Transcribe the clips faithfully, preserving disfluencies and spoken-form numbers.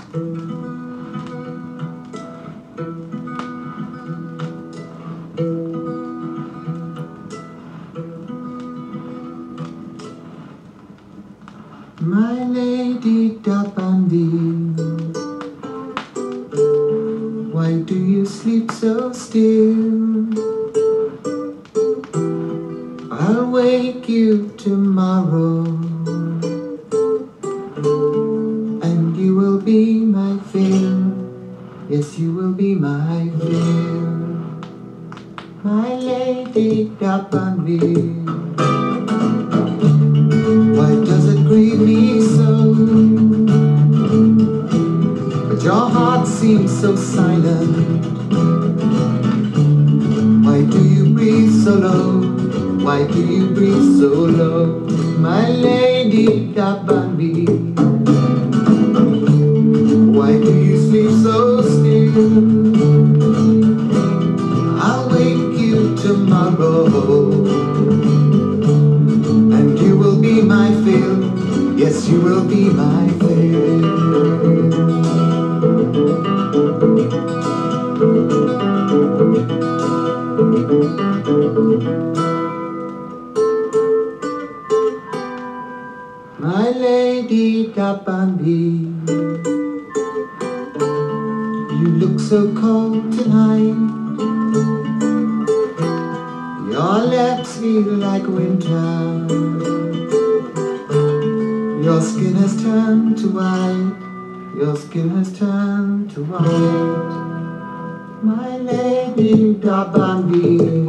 My lady Dabandi, why do you sleep so still? I'll wake you tomorrow, and you will be my fill. Yes, you will be my fill. My lady Dabandi, why does it grieve me so? But your heart seems so silent. Why do you breathe so low? Why do you breathe so low? My lady Dabandi, why do you sleep so still? I'll wake you tomorrow, and you will be my fill. Yes, you will be my fill. My lady Dabandi, you look so cold tonight. Your lips feel like winter. Your skin has turned to white. Your skin has turned to white. My lady Dabandi,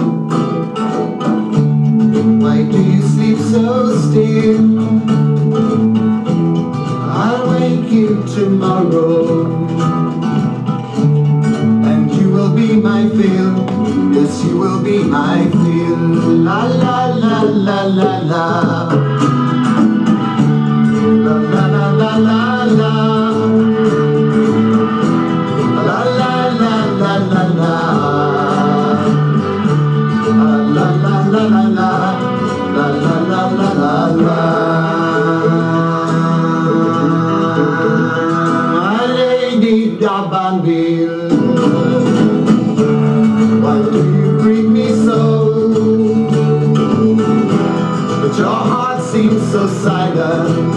why do you sleep so still? I'll wake you tomorrow, and you will be my fill. Yes, you will be my fill. La la la la la la. La la la la la la. La la la la la la. La la la la la. La la la la la la. My lady Dabandi, why do you greet me so? But your heart seems so silent.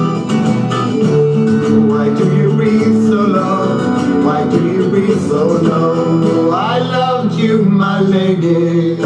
Why do you breathe so low? Why do you breathe so low? I loved you, my lady.